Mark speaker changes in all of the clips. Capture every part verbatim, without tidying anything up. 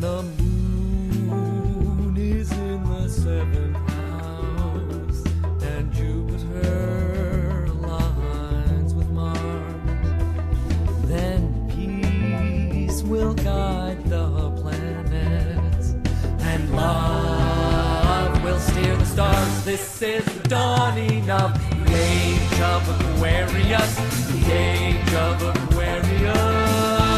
Speaker 1: the moon is in the seventh house and Jupiter aligns with Mars, then peace will guide the planets and love will steer the stars. This is the dawning of the age of Aquarius, the age of Aquarius.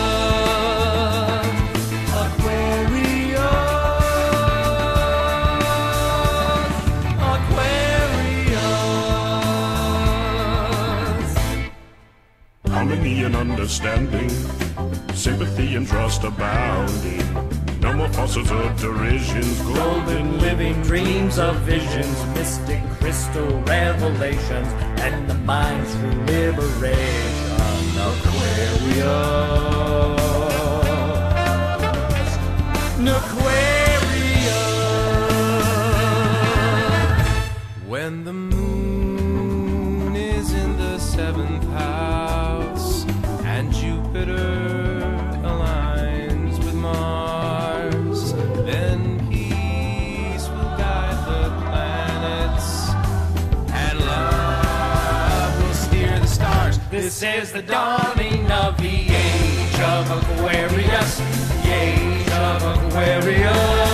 Speaker 2: Harmony and understanding, sympathy and trust abounding. No more fossils or derisions, golden living
Speaker 1: Dreams of visions, mystic crystal revelations, and the mind's true liberation. Aquarius, Aquarius. When the moon is in the seventh house and Jupiter aligns with Mars, then peace will guide the planets and love will steer the stars. This is the dawning of the age of Aquarius, the age of Aquarius.